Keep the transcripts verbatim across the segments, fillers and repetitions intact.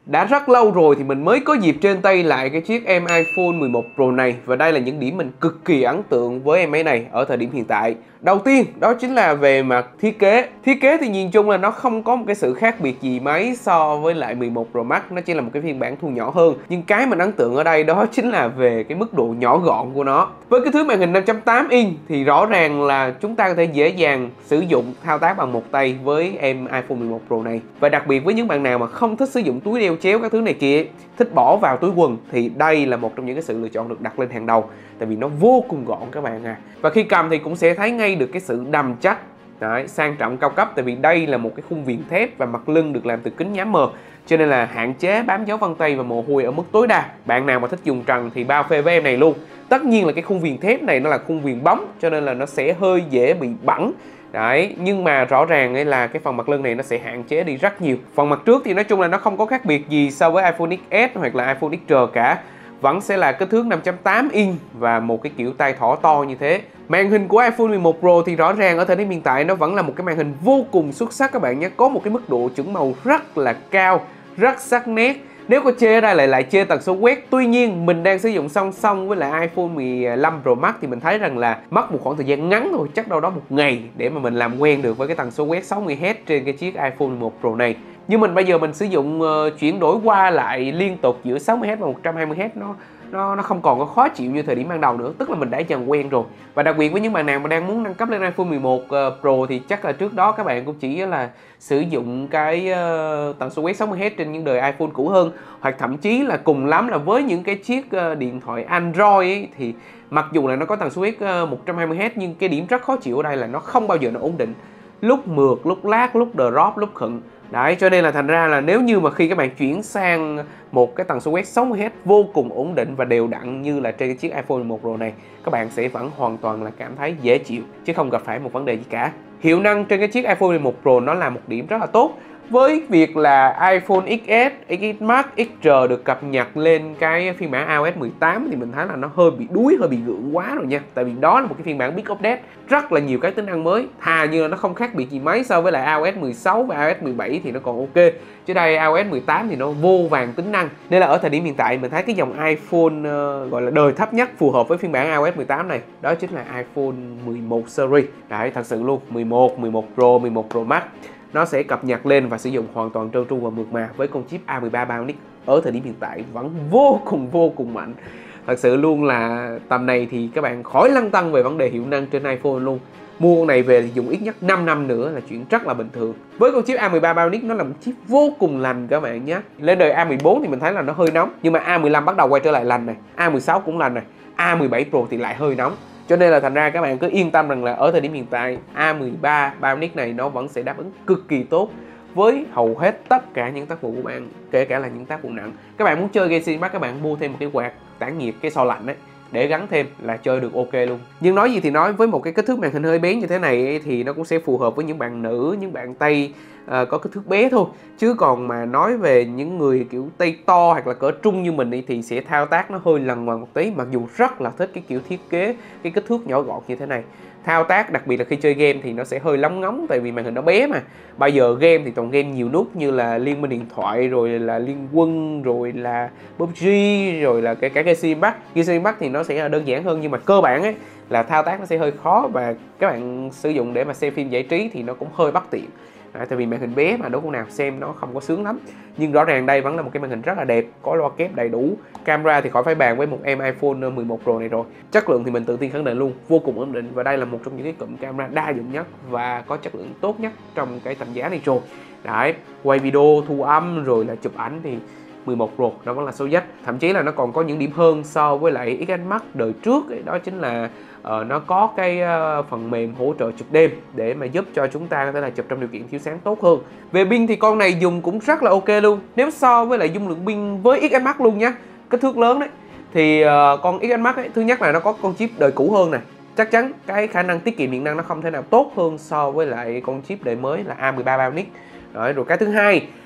Đã rất lâu rồi thì mình mới có dịp trên tay lại cái chiếc em iPhone mười một Pro này. Và đây là những điểm mình cực kỳ ấn tượng với em máy này ở thời điểm hiện tại. Đầu tiên đó chính là về mặt thiết kế. Thiết kế thì nhìn chung là nó không có một cái sự khác biệt gì mấy so với lại mười một Pro Max. Nó chỉ là một cái phiên bản thu nhỏ hơn. Nhưng cái mình ấn tượng ở đây đó chính là về cái mức độ nhỏ gọn của nó. Với cái thứ màn hình năm chấm tám inch thì rõ ràng là chúng ta có thể dễ dàng sử dụng thao tác bằng một tay với em iPhone mười một Pro này. Và đặc biệt với những bạn nào mà không thích sử dụng túi đeo chéo các thứ này kia, thích bỏ vào túi quần, thì đây là một trong những cái sự lựa chọn được đặt lên hàng đầu. Tại vì nó vô cùng gọn các bạn à. Và khi cầm thì cũng sẽ thấy ngay được cái sự đầm chắc, đấy, sang trọng cao cấp. Tại vì đây là một cái khung viền thép và mặt lưng được làm từ kính nhám mờ, cho nên là hạn chế bám dấu vân tay và mồ hôi ở mức tối đa. Bạn nào mà thích dùng trần thì bao phê với em này luôn. Tất nhiên là cái khung viền thép này nó là khung viền bóng, cho nên là nó sẽ hơi dễ bị bẩn. Đấy, nhưng mà rõ ràng ấy là cái phần mặt lưng này nó sẽ hạn chế đi rất nhiều. Phần mặt trước thì nói chung là nó không có khác biệt gì so với iPhone ích ét hoặc là iPhone ích rờ cả. Vẫn sẽ là kích thước năm chấm tám inch và một cái kiểu tay thỏ to như thế. Màn hình của iPhone mười một Pro thì rõ ràng ở thời điểm hiện tại nó vẫn là một cái màn hình vô cùng xuất sắc các bạn nhé. Có một cái mức độ chuẩn màu rất là cao, rất sắc nét. Nếu có chê ở đây lại lại chê tần số quét. Tuy nhiên mình đang sử dụng song song với lại iPhone mười lăm Pro Max thì mình thấy rằng là mất một khoảng thời gian ngắn thôi, chắc đâu đó một ngày để mà mình làm quen được với cái tần số quét sáu mươi héc trên cái chiếc iPhone mười một Pro này. Nhưng mình bây giờ mình sử dụng uh, chuyển đổi qua lại liên tục giữa sáu mươi héc và một trăm hai mươi héc, nó nó nó không còn có khó chịu như thời điểm ban đầu nữa, tức là mình đã dần quen rồi. Và đặc biệt với những bạn nào mà đang muốn nâng cấp lên iPhone mười một Pro thì chắc là trước đó các bạn cũng chỉ là sử dụng cái uh, tần số quét sáu mươi héc trên những đời iPhone cũ hơn, hoặc thậm chí là cùng lắm là với những cái chiếc uh, điện thoại Android ấy, thì mặc dù là nó có tần số quét uh, một trăm hai mươi héc nhưng cái điểm rất khó chịu ở đây là nó không bao giờ nó ổn định, lúc mượt, lúc lag, lúc drop, lúc khựng. Đấy, cho nên là thành ra là nếu như mà khi các bạn chuyển sang một cái tần số quét sáu mươi héc vô cùng ổn định và đều đặn như là trên cái chiếc iPhone mười một Pro này, các bạn sẽ vẫn hoàn toàn là cảm thấy dễ chịu chứ không gặp phải một vấn đề gì cả. Hiệu năng trên cái chiếc iPhone mười một Pro nó là một điểm rất là tốt. Với việc là iPhone ích ét, ích ét Max, ích rờ được cập nhật lên cái phiên bản iOS mười tám thì mình thấy là nó hơi bị đuối, hơi bị gượng quá rồi nha. Tại vì đó là một cái phiên bản Big Update, rất là nhiều cái tính năng mới. Thà như là nó không khác biệt gì mấy so với lại iOS mười sáu và iOS mười bảy thì nó còn ok. Chứ đây iOS mười tám thì nó vô vàn tính năng. Nên là ở thời điểm hiện tại mình thấy cái dòng iPhone uh, gọi là đời thấp nhất phù hợp với phiên bản iOS mười tám này, đó chính là iPhone mười một series. Đấy, thật sự luôn, mười một, mười một Pro, mười một Pro Max nó sẽ cập nhật lên và sử dụng hoàn toàn trơn tru và mượt mà với con chip A mười ba Bionic ở thời điểm hiện tại vẫn vô cùng vô cùng mạnh. Thật sự luôn là tầm này thì các bạn khỏi lăn tăn về vấn đề hiệu năng trên iPhone luôn. Mua con này về thì dùng ít nhất năm năm nữa là chuyện rất là bình thường. Với con chip A mười ba Bionic nó là một chip vô cùng lành các bạn nhé. Lên đời A mười bốn thì mình thấy là nó hơi nóng, nhưng mà A mười lăm bắt đầu quay trở lại lành này, A mười sáu cũng lành này, A mười bảy Pro thì lại hơi nóng. Cho nên là thành ra các bạn cứ yên tâm rằng là ở thời điểm hiện tại A mười ba Bionic này nó vẫn sẽ đáp ứng cực kỳ tốt với hầu hết tất cả những tác vụ của bạn, kể cả là những tác vụ nặng. Các bạn muốn chơi Genshin Impact, các bạn mua thêm một cái quạt tản nhiệt, cái xo lạnh đấy để gắn thêm là chơi được ok luôn. Nhưng nói gì thì nói, với một cái kích thước màn hình hơi bé như thế này thì nó cũng sẽ phù hợp với những bạn nữ, những bạn Tây uh, có kích thước bé thôi. Chứ còn mà nói về những người kiểu tay to hoặc là cỡ trung như mình thì sẽ thao tác nó hơi lằng ngoằng một tí. Mặc dù rất là thích cái kiểu thiết kế, cái kích thước nhỏ gọn như thế này. Thao tác đặc biệt là khi chơi game thì nó sẽ hơi lóng ngóng, tại vì màn hình nó bé mà. Bây giờ game thì toàn game nhiều nút như là Liên Minh Điện Thoại, rồi là Liên Quân, rồi là pê u bê giê, rồi là cái cả Genshin Impact. Genshin Impact thì nó sẽ đơn giản hơn, nhưng mà cơ bản ấy là thao tác nó sẽ hơi khó, và các bạn sử dụng để mà xem phim giải trí thì nó cũng hơi bất tiện. Đấy, tại vì màn hình bé mà đố con nào xem nó không có sướng lắm. Nhưng rõ ràng đây vẫn là một cái màn hình rất là đẹp, có loa kép đầy đủ. Camera thì khỏi phải bàn với một em iPhone mười một Pro này rồi. Chất lượng thì mình tự tin khẳng định luôn, vô cùng ổn định. Và đây là một trong những cái cụm camera đa dụng nhất và có chất lượng tốt nhất trong cái tầm giá này rồi. Đấy, quay video, thu âm rồi là chụp ảnh thì mười một Pro nó vẫn là số nhất. Thậm chí là nó còn có những điểm hơn so với lại ích ét Max đời trước ấy. Đó chính là uh, nó có cái uh, phần mềm hỗ trợ chụp đêm để mà giúp cho chúng ta có thể là chụp trong điều kiện thiếu sáng tốt hơn. Về pin thì con này dùng cũng rất là ok luôn. Nếu so với lại dung lượng pin với ích ét Max luôn nhá, kích thước lớn đấy, thì uh, con ích ét Max ấy, thứ nhất là nó có con chip đời cũ hơn này. Chắc chắn cái khả năng tiết kiệm điện năng nó không thể nào tốt hơn so với lại con chip đời mới là A mười ba Bionic. Rồi, rồi cái thứ hai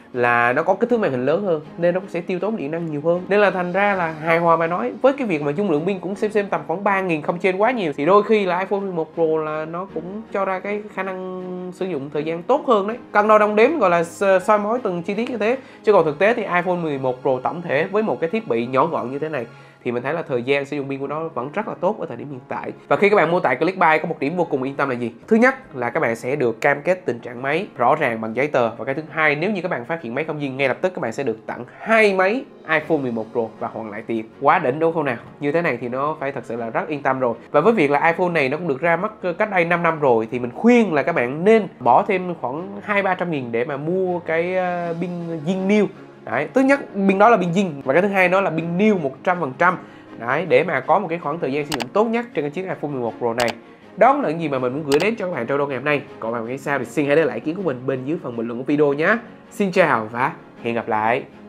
là nó có kích thước màn hình lớn hơn nên nó cũng sẽ tiêu tốn điện năng nhiều hơn, nên là thành ra là hài hòa mà nói, với cái việc mà dung lượng pin cũng xem xem tầm khoảng ba nghìn không trên quá nhiều thì đôi khi là iPhone mười một Pro là nó cũng cho ra cái khả năng sử dụng thời gian tốt hơn đấy. Cân đo đong đếm gọi là soi mói từng chi tiết như thế, chứ còn thực tế thì iPhone mười một Pro tổng thể với một cái thiết bị nhỏ gọn như thế này thì mình thấy là thời gian sử dụng pin của nó vẫn rất là tốt ở thời điểm hiện tại. Và khi các bạn mua tại Clickbuy có một điểm vô cùng yên tâm là gì? Thứ nhất là các bạn sẽ được cam kết tình trạng máy rõ ràng bằng giấy tờ, và cái thứ hai, nếu như các bạn phát hiện máy không duyên, ngay lập tức các bạn sẽ được tặng hai máy iPhone mười một Pro và hoàn lại tiền. Quá đỉnh đúng không nào? Như thế này thì nó phải thật sự là rất yên tâm rồi. Và với việc là iPhone này nó cũng được ra mắt cách đây năm năm rồi thì mình khuyên là các bạn nên bỏ thêm khoảng hai ba trăm nghìn để mà mua cái pin zin new. Đấy, thứ nhất pin đó là pin zin, và cái thứ hai nó là pin new một trăm phần trăm. Đấy, để mà có một cái khoảng thời gian sử dụng tốt nhất trên cái chiếc iPhone mười một Pro này. Đó là những gì mà mình muốn gửi đến cho các bạn trong video ngày hôm nay. Còn bạn nghĩ sao thì xin hãy để lại ý kiến của mình bên dưới phần bình luận của video nhé. Xin chào và hẹn gặp lại.